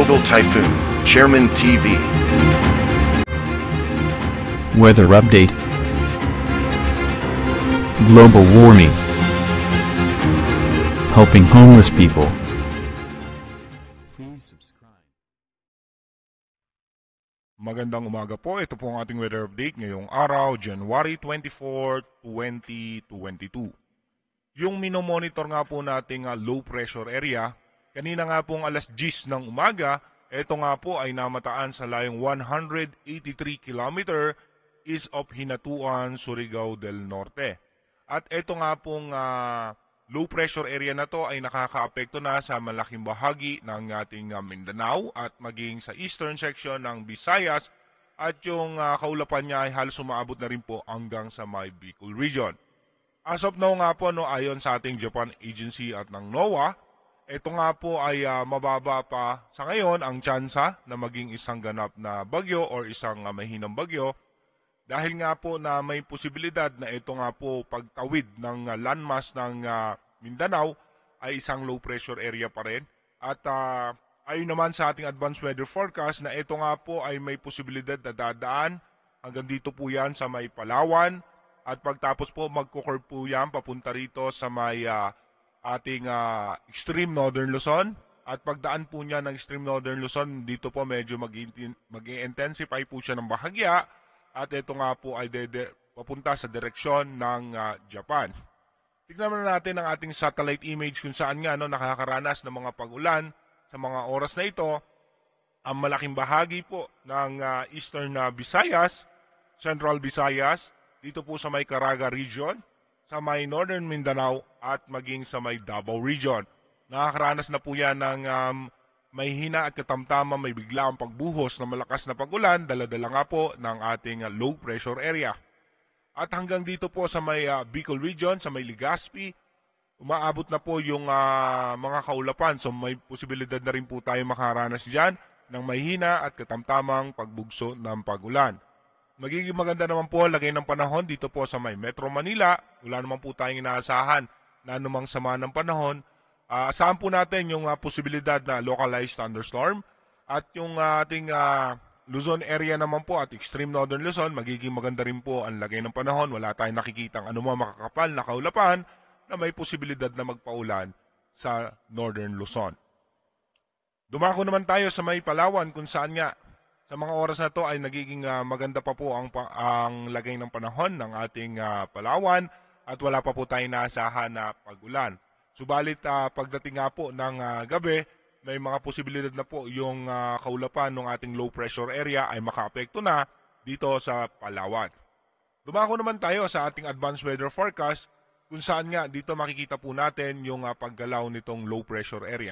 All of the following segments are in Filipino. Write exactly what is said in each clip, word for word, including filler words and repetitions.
Global Typhoon, Chairman T V. Weather update. Global warming. Helping homeless people. Please subscribe. Magandang umaga po. Ito po ang ating weather update ngayong araw, January twenty-fourth, twenty twenty-two. Yung minomonitor nga po nating uh, low pressure area, kanina nga pong alas diyes ng umaga, ito nga po ay namataan sa layong one hundred eighty-three kilometer east of Hinatuan, Surigao del Norte. At ito nga pong uh, low pressure area na to ay nakakaapekto na sa malaking bahagi ng ating uh, Mindanao at maging sa eastern section ng Visayas at yung uh, kaulapan niya ay halos umaabot na rin po hanggang sa may Bicol region. As of now nga po, no, ayon sa ating Japan Agency at ng NOAA, ito nga po ay uh, mababa pa sa ngayon ang tsansa na maging isang ganap na bagyo or isang uh, mahinang bagyo dahil nga po na may posibilidad na ito nga po pagtawid ng uh, landmass ng uh, Mindanao ay isang low pressure area pa rin. At uh, ayon naman sa ating advanced weather forecast na ito nga po ay may posibilidad na dadaan hanggang dito po yan sa may Palawan at pagtapos po magkukurve po yan papunta rito sa may uh, ating uh, extreme northern Luzon at pagdaan po niya ng extreme northern Luzon dito po medyo mag-intensify po siya ng bahagya at ito nga po ay papunta sa direksyon ng uh, Japan. Tignan na natin ang ating satellite image kung saan nga no, nakakaranas ng mga pag-ulan sa mga oras na ito. Ang malaking bahagi po ng uh, eastern uh, Visayas, central Visayas, dito po sa may Caraga region, sa may northern Mindanao at maging sa may Davao region. Nakakaranas na po yan ng um, may hina at katamtaman, may biglaang pagbuhos na malakas na pag-ulan, daladala nga po ng ating uh, low pressure area. At hanggang dito po sa may uh, Bicol region, sa may Legazpi, umaabot na po yung uh, mga kaulapan. So may posibilidad na rin po tayo makaranas dyan ng may hina at katamtamang pagbugso ng pag-ulan. Magiging maganda naman po lagay ng panahon dito po sa may Metro Manila. Wala naman po tayong inaasahan na anumang sama ng panahon. Uh, asahan po natin yung uh, posibilidad na localized thunderstorm at yung uh, ating uh, Luzon area naman po at extreme northern Luzon, magiging maganda rin po ang lagay ng panahon. Wala tayong nakikitang anumang makakapal na kaulapan na may posibilidad na magpaulan sa northern Luzon. Dumako naman tayo sa may Palawan kung saan nga sa mga oras na to ay nagiging uh, maganda pa po ang, ang lagay ng panahon ng ating uh, Palawan at wala pa po tayong naasahan na pag-ulan. Subalit uh, pagdating nga po ng uh, gabi, may mga posibilidad na po yung uh, kaulapan ng ating low pressure area ay makaapekto na dito sa Palawan. Dumako naman tayo sa ating advanced weather forecast kung saan nga dito makikita po natin yung uh, paggalaw nitong low pressure area.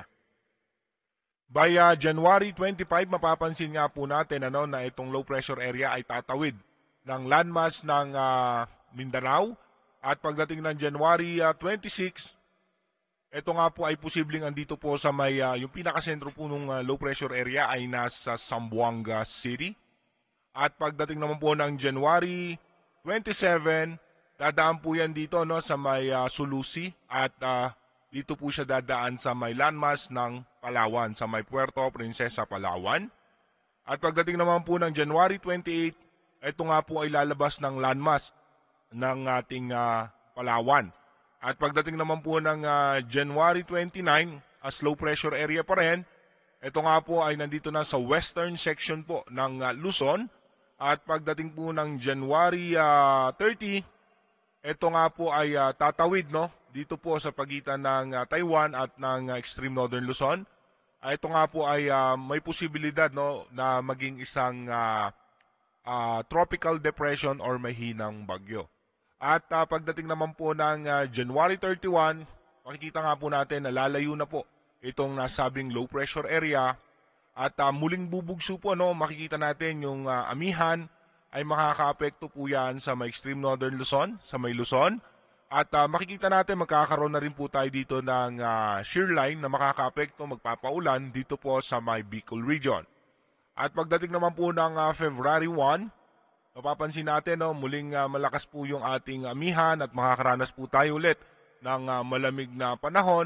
By uh, January twenty-fifth, mapapansin nga po natin ano, na itong low pressure area ay tatawid ng landmass ng uh, Mindanao. At pagdating ng January uh, twenty-sixth, ito nga po ay posibleng andito po sa may, uh, yung pinakasentro po ng uh, low pressure area ay nasa Zamboanga City. At pagdating naman po ng January twenty-seventh, dadaan po yan dito no, sa may uh, Sulusi at uh, dito po siya dadaan sa may landmass ng Palawan, sa may Puerto Princesa, Palawan. At pagdating naman po ng January twenty-eighth, ito nga po ay lalabas ng landmass ng ating uh, Palawan. At pagdating naman po ng uh, January twenty-ninth, as low pressure area pa rin, ito nga po ay nandito na sa western section po ng uh, Luzon. At pagdating po ng January uh, thirtieth, ito nga po ay uh, tatawid no, dito po sa pagitan ng uh, Taiwan at ng uh, extreme northern Luzon. Uh, ito nga po ay uh, may posibilidad no, na maging isang uh, uh, tropical depression or mahinang bagyo. At uh, pagdating naman po ng uh, January thirty-first, makikita nga po natin na lalayo na po itong nasabing low pressure area. At uh, muling bubugso po, no, makikita natin yung uh, amihan ay makakaapekto po yan sa may extreme northern Luzon, sa may Luzon. At uh, makikita natin magkakaroon na rin po tayo dito ng uh, shear line na makakaapekto, magpapaulan dito po sa may Bicol region. At pagdating naman po ng uh, February first, mapapansin natin no, muling uh, malakas po yung ating amihan at makakaranas po tayo ulit ng uh, malamig na panahon.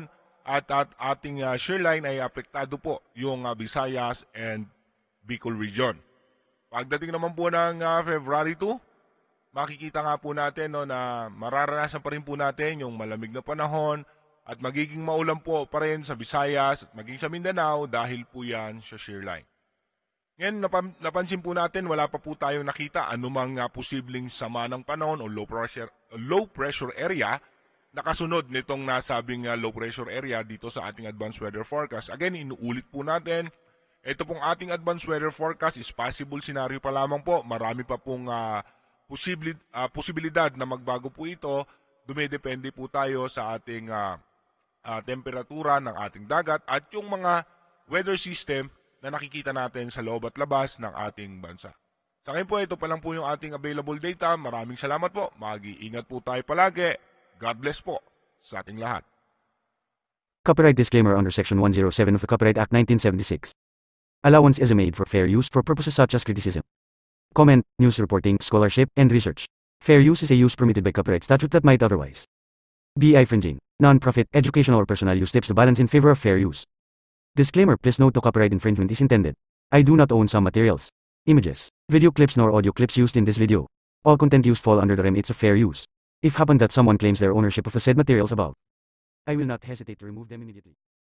at, at ating uh, shoreline ay apektado po yung uh, Visayas and Bicol region. Pagdating naman po ng uh, February two, makikita nga po natin no, na mararanasan pa rin po natin yung malamig na panahon at magiging maulan po pa rin sa Visayas at maging sa Mindanao dahil po yan sa shoreline. Ngayon, napan, napansin po natin, wala pa po tayong nakita anumang uh, posibleng sama ng panahon o low pressure, low pressure area na kasunod nitong nasabing uh, low pressure area dito sa ating advanced weather forecast. Again, inuulit po natin, ito pong ating advanced weather forecast is possible scenario pa lamang po. Marami pa pong uh, posibil, uh, posibilidad na magbago po ito. Dumidepende po tayo sa ating uh, uh, temperatura ng ating dagat at yung mga weather system na nakikita natin sa loob at labas ng ating bansa. Sa akin po, ito pa lang po yung ating available data. Maraming salamat po. Mag-iingat po tayo palagi. God bless po sa ating lahat. Copyright disclaimer under Section one oh seven of the Copyright Act nineteen seventy-six. Allowance is made for fair use for purposes such as criticism, comment, news reporting, scholarship, and research. Fair use is a use permitted by copyright statute that might otherwise be infringing. Non-profit, educational, or personal use tips the balance in favor of fair use. Disclaimer: please note no copyright infringement is intended. I do not own some materials, images, video clips nor audio clips used in this video. All content used fall under the remits of fair use. If happen that someone claims their ownership of the said materials above, I will not hesitate to remove them immediately.